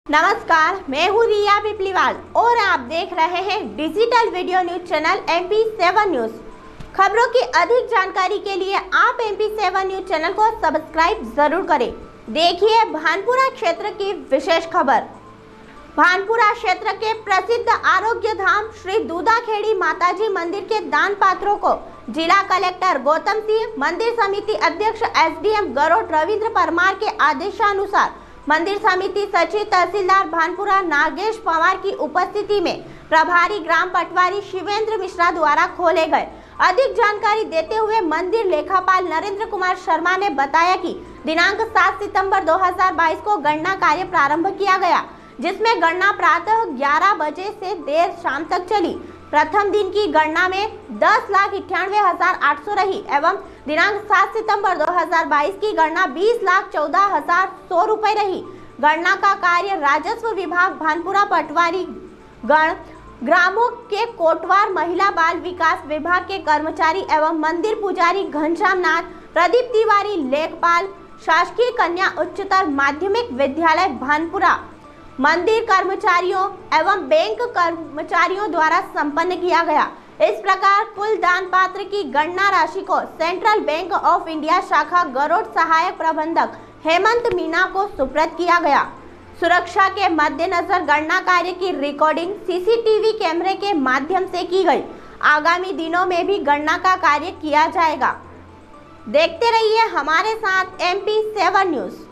नमस्कार, मैं हूँ रिया पिपलीवाल और आप देख रहे हैं digital video news channel MP7 news. खबरों की अधिक जानकारी के लिए आप MP7 न्यूज चैनल को सब्सक्राइब जरूर करें। देखिए भानपुरा क्षेत्र की विशेष खबर। भानपुरा क्षेत्र के प्रसिद्ध आरोग्य धाम श्री दूधाखेड़ी माताजी मंदिर के दान पात्रों को जिला कलेक्टर गौतम सिंह, मंदिर समिति अध्यक्ष SDM गरोड रविंद्र परमार के आदेशानुसार मंदिर समिति सचिव तहसीलदार भानपुरा नागेश पवार की उपस्थिति में प्रभारी ग्राम पटवारी शिवेंद्र मिश्रा द्वारा खोले गए। अधिक जानकारी देते हुए मंदिर लेखापाल नरेंद्र कुमार शर्मा ने बताया कि दिनांक 7 सितंबर 2022 को गणना कार्य प्रारंभ किया गया, जिसमें गणना प्रातः 11 बजे से देर शाम तक चली। प्रथम दिन की गणना में 10,98,800 रही एवं दिनांक 7 सितंबर 2022 की गणना 20,14,100 रुपए रही। गणना का कार्य राजस्व विभाग, भानपुरा पटवारी गण, ग्रामों के कोटवार, महिला बाल विकास विभाग के कर्मचारी एवं मंदिर पुजारी घनश्याम नाथ, प्रदीप तिवारी, लेखपाल, शासकीय कन्या उच्चतर माध्यमिक विद्यालय भानपुरा, मंदिर कर्मचारियों एवं बैंक कर्मचारियों द्वारा संपन्न किया गया। इस प्रकार कुल दान पात्र की गणना राशि को सेंट्रल बैंक ऑफ इंडिया शाखा गरोड सहायक प्रबंधक हेमंत मीना को सुपुर्द किया गया। सुरक्षा के मद्देनजर गणना कार्य की रिकॉर्डिंग CCTV कैमरे के माध्यम से की गई। आगामी दिनों में भी गणना का कार्य किया जाएगा। देखते रहिए हमारे साथ MP7 न्यूज।